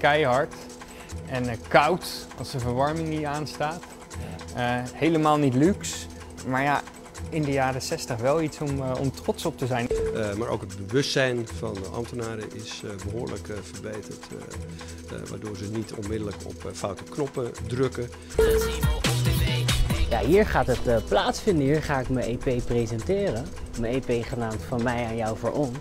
keihard en koud als de verwarming niet aanstaat. Helemaal niet luxe, maar ja, in de jaren 60 wel iets om trots op te zijn. Maar ook het bewustzijn van de ambtenaren is behoorlijk verbeterd, waardoor ze niet onmiddellijk op foute knoppen drukken. Ja, hier gaat het plaatsvinden. Hier ga ik mijn EP presenteren. Mijn EP genaamd Van mij aan jou voor ons.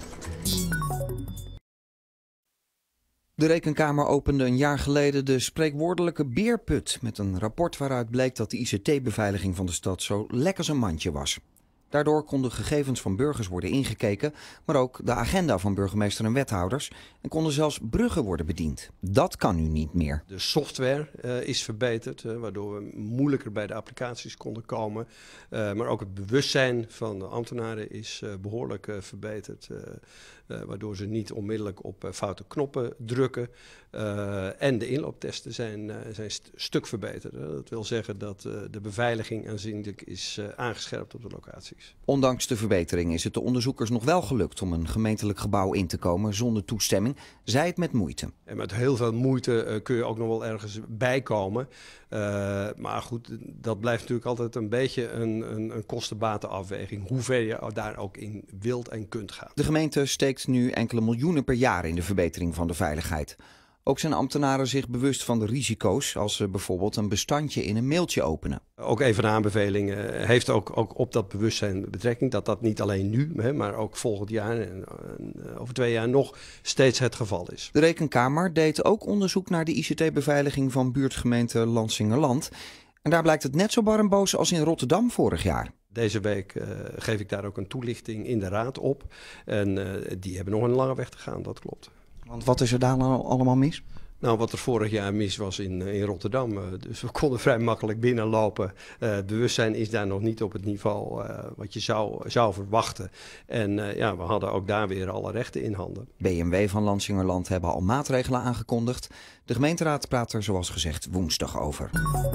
De Rekenkamer opende een jaar geleden de spreekwoordelijke beerput met een rapport waaruit bleek dat de ICT-beveiliging van de stad zo lek als een mandje was. Daardoor konden gegevens van burgers worden ingekeken, maar ook de agenda van burgemeester en wethouders en konden zelfs bruggen worden bediend. Dat kan nu niet meer. De software is verbeterd, waardoor we moeilijker bij de applicaties konden komen. Maar ook het bewustzijn van de ambtenaren is behoorlijk verbeterd, waardoor ze niet onmiddellijk op foute knoppen drukken. En de inlooptesten zijn stuk verbeterd. Dat wil zeggen dat de beveiliging aanzienlijk is aangescherpt op de locaties. Ondanks de verbetering is het de onderzoekers nog wel gelukt om een gemeentelijk gebouw in te komen zonder toestemming, zij het met moeite. En met heel veel moeite kun je ook nog wel ergens bijkomen. Maar goed, dat blijft natuurlijk altijd een beetje een kosten-batenafweging, hoe ver je daar ook in wilt en kunt gaan. De gemeente steekt nu enkele miljoenen per jaar in de verbetering van de veiligheid. Ook zijn ambtenaren zich bewust van de risico's als ze bijvoorbeeld een bestandje in een mailtje openen. Ook een van de aanbevelingen heeft ook op dat bewustzijn betrekking. Dat niet alleen nu, maar ook volgend jaar en over 2 jaar nog steeds het geval is. De Rekenkamer deed ook onderzoek naar de ICT-beveiliging van buurtgemeente Lansingerland. En daar blijkt het net zo bar en boos als in Rotterdam vorig jaar. Deze week geef ik daar ook een toelichting in de raad op. En die hebben nog een lange weg te gaan, dat klopt. Want wat is er daar nou allemaal mis? Nou, wat er vorig jaar mis was in Rotterdam. Dus we konden vrij makkelijk binnenlopen. Het bewustzijn is daar nog niet op het niveau wat je zou verwachten. En we hadden ook daar weer alle rechten in handen. BMW van Lansingerland hebben al maatregelen aangekondigd. De gemeenteraad praat er zoals gezegd woensdag over.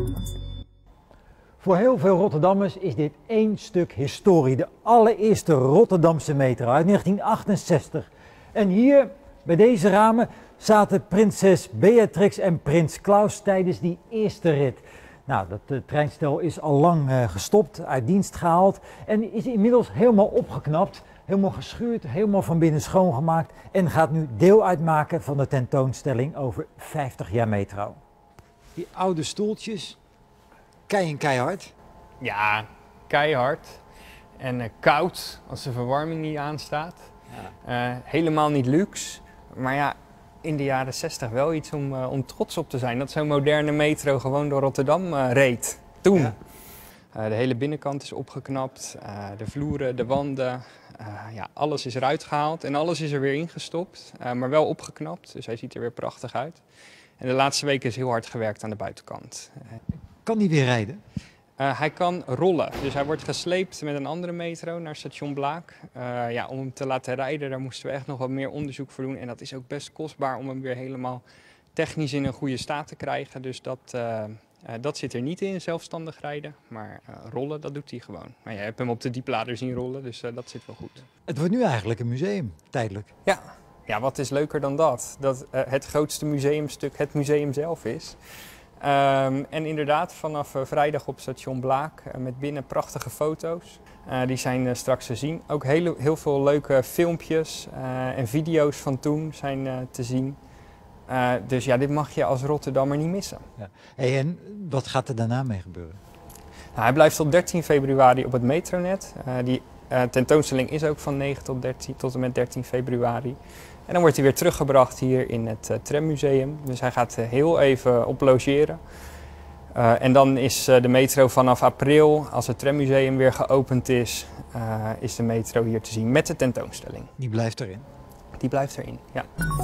Voor heel veel Rotterdammers is dit één stuk historie. De allereerste Rotterdamse metro uit 1968. En hier, bij deze ramen, zaten prinses Beatrix en prins Klaus tijdens die eerste rit. Nou, dat treinstel is al lang gestopt, uit dienst gehaald en is inmiddels helemaal opgeknapt. Helemaal geschuurd, helemaal van binnen schoongemaakt en gaat nu deel uitmaken van de tentoonstelling over 50 jaar metro. Die oude stoeltjes, keihard. Ja, keihard en koud als de verwarming niet aanstaat. Ja. Helemaal niet luxe, maar ja, in de jaren 60 wel iets om trots op te zijn. Dat zo'n moderne metro gewoon door Rotterdam reed. Toen. Ja. De hele binnenkant is opgeknapt, de vloeren, de wanden, alles is eruit gehaald en alles is er weer ingestopt, maar wel opgeknapt. Dus hij ziet er weer prachtig uit. En de laatste weken is heel hard gewerkt aan de buitenkant. Kan die weer rijden? Hij kan rollen, dus hij wordt gesleept met een andere metro naar station Blaak. Om hem te laten rijden, daar moesten we echt nog wat meer onderzoek voor doen. En dat is ook best kostbaar om hem weer helemaal technisch in een goede staat te krijgen. Dus dat zit er niet in, zelfstandig rijden. Maar rollen, dat doet hij gewoon. Maar je hebt hem op de dieplader zien rollen, dus dat zit wel goed. Het wordt nu eigenlijk een museum, tijdelijk. Ja, wat is leuker dan dat? Dat het grootste museumstuk het museum zelf is. En inderdaad, vanaf vrijdag op station Blaak met binnen prachtige foto's. Die zijn straks te zien. Ook heel veel leuke filmpjes en video's van toen zijn te zien. Dus ja, dit mag je als Rotterdammer niet missen. Ja. Hey, en wat gaat er daarna mee gebeuren? Nou, hij blijft tot 13 februari op het Metronet. Die tentoonstelling is ook van 9 tot en met 13 februari. En dan wordt hij weer teruggebracht hier in het Trammuseum. Dus hij gaat heel even op logeren. En dan is de metro vanaf april, als het Trammuseum weer geopend is de metro hier te zien met de tentoonstelling. Die blijft erin? Die blijft erin, ja.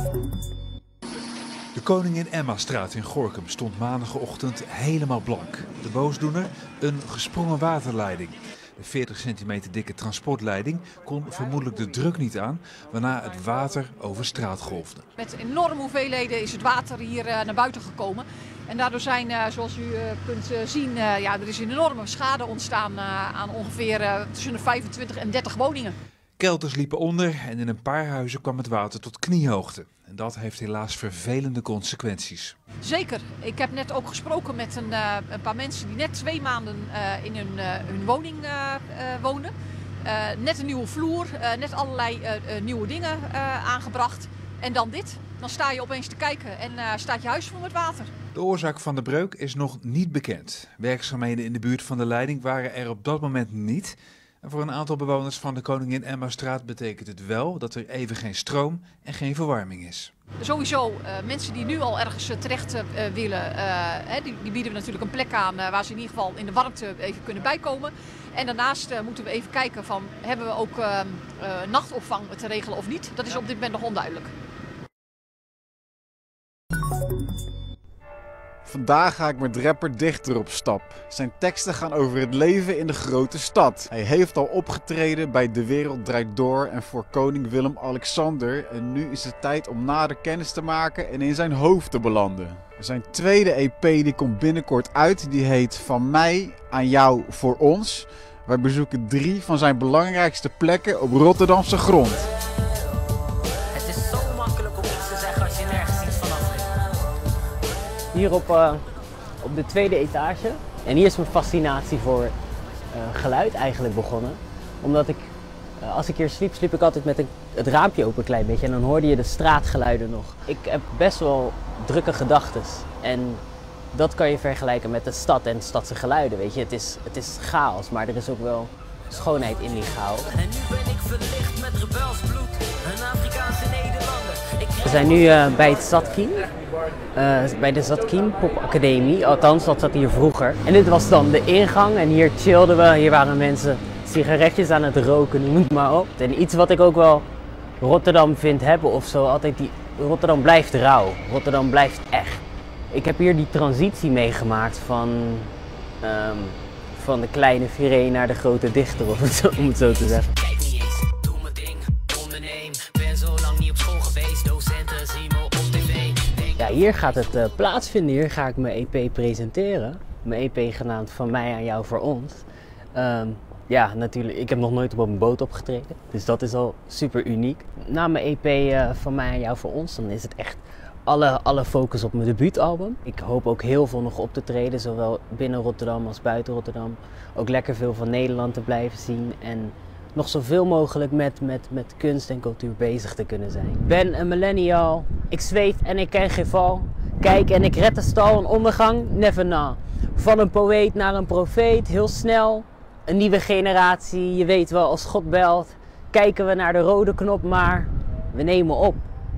De Koningin Emmastraat in Gorinchem stond maandagochtend helemaal blank. De boosdoener? Een gesprongen waterleiding. De 40 centimeter dikke transportleiding kon vermoedelijk de druk niet aan, waarna het water over straat golfde. Met enorme hoeveelheden is het water hier naar buiten gekomen. En daardoor zijn, zoals u kunt zien, er is een enorme schade ontstaan aan ongeveer tussen de 25 en 30 woningen. Kelters liepen onder en in een paar huizen kwam het water tot kniehoogte. En dat heeft helaas vervelende consequenties. Zeker. Ik heb net ook gesproken met een paar mensen die net 2 maanden in hun woning wonen. Net een nieuwe vloer, net allerlei nieuwe dingen aangebracht. En dan dit. Dan sta je opeens te kijken en staat je huis vol met water. De oorzaak van de breuk is nog niet bekend. Werkzaamheden in de buurt van de leiding waren er op dat moment niet. En voor een aantal bewoners van de Koningin Emmastraat betekent het wel dat er even geen stroom en geen verwarming is. Sowieso, mensen die nu al ergens terecht willen, die bieden we natuurlijk een plek aan waar ze in ieder geval in de warmte even kunnen bijkomen. En daarnaast moeten we even kijken van, hebben we ook nachtopvang te regelen of niet. Dat is op dit moment nog onduidelijk. Vandaag ga ik met rapper Dichter op stap. Zijn teksten gaan over het leven in de grote stad. Hij heeft al opgetreden bij De Wereld Draait Door en voor koning Willem-Alexander. En nu is het tijd om nader kennis te maken en in zijn hoofd te belanden. Zijn tweede EP die komt binnenkort uit. Die heet Van mij aan jou voor ons. Wij bezoeken 3 van zijn belangrijkste plekken op Rotterdamse grond. Hier op de tweede etage. En hier is mijn fascinatie voor geluid eigenlijk begonnen. Omdat als ik hier sliep, sliep ik altijd met het raampje open een klein beetje. En dan hoorde je de straatgeluiden nog. Ik heb best wel drukke gedachten. En dat kan je vergelijken met de stad en stadse geluiden. Weet je, het is chaos, maar er is ook wel schoonheid in die chaos. En nu ben ik verlicht met rebels bloed, een Afrikaanse Nederlander. We zijn nu bij het Zatkien. Bij de Zatkien Pop Academie, althans dat zat hier vroeger. En dit was dan de ingang en hier chillden we, hier waren mensen sigaretjes aan het roken, noem het maar op. En iets wat ik ook wel Rotterdam vind hebben of zo, altijd Rotterdam blijft rauw, Rotterdam blijft echt. Ik heb hier die transitie meegemaakt van de kleine Viré naar de grote dichter, om het zo te zeggen. Kijk niet eens, doe mijn ding, onderneem, ben zo lang niet op school geweest, docenten zien me op tv. Ja, hier gaat het plaatsvinden, hier ga ik mijn EP presenteren. Mijn EP genaamd Van mij aan jou voor ons. Ja, natuurlijk, ik heb nog nooit op een boot opgetreden, dus dat is al super uniek. Na mijn EP Van mij aan jou voor ons, dan is het echt alle focus op mijn debuutalbum. Ik hoop ook heel veel nog op te treden, zowel binnen Rotterdam als buiten Rotterdam. Ook lekker veel van Nederland te blijven zien en nog zoveel mogelijk met kunst en cultuur bezig te kunnen zijn. Ik ben een millennial, ik zweef en ik ken geen val. Kijk en ik red de stal, een ondergang, never na. Van een poëet naar een profeet, heel snel. Een nieuwe generatie, je weet wel, als God belt. Kijken we naar de rode knop, maar we nemen op.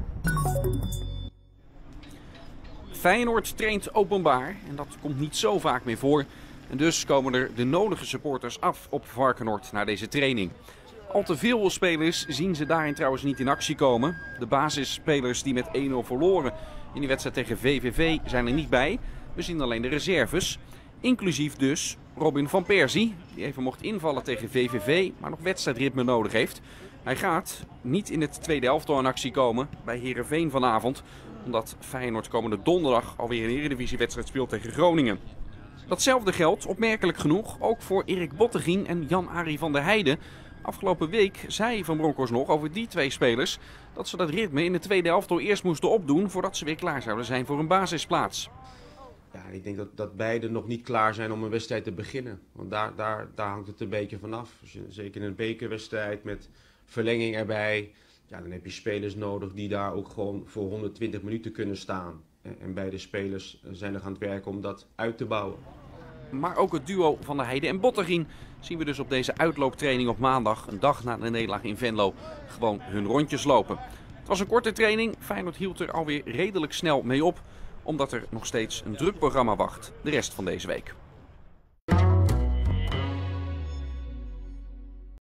Feyenoord traint openbaar en dat komt niet zo vaak meer voor. En dus komen er de nodige supporters af op Varkenoord naar deze training. Al te veel spelers zien ze daarin trouwens niet in actie komen. De basisspelers die met 1-0 verloren in die wedstrijd tegen VVV zijn er niet bij. We zien alleen de reserves. Inclusief dus Robin van Persie, die even mocht invallen tegen VVV, maar nog wedstrijdritme nodig heeft. Hij gaat niet in het tweede elftal in actie komen bij Heerenveen vanavond, omdat Feyenoord komende donderdag alweer een Eredivisiewedstrijd speelt tegen Groningen. Datzelfde geldt, opmerkelijk genoeg, ook voor Erik Bottegien en Jan-Arie van der Heijden. Afgelopen week zei Van Bronckhorst nog over die 2 spelers dat ze dat ritme in de tweede elftal eerst moesten opdoen voordat ze weer klaar zouden zijn voor een basisplaats. Ja, ik denk dat beide nog niet klaar zijn om een wedstrijd te beginnen. Want daar hangt het een beetje vanaf. Zeker in een bekerwedstrijd met verlenging erbij. Ja, dan heb je spelers nodig die daar ook gewoon voor 120 minuten kunnen staan. En beide spelers zijn er aan het werken om dat uit te bouwen. Maar ook het duo Van der Heijden en Bottegien zien we dus op deze uitlooptraining op maandag, een dag na de nederlaag in Venlo, gewoon hun rondjes lopen. Het was een korte training, Feyenoord hield er alweer redelijk snel mee op, omdat er nog steeds een druk programma wacht de rest van deze week.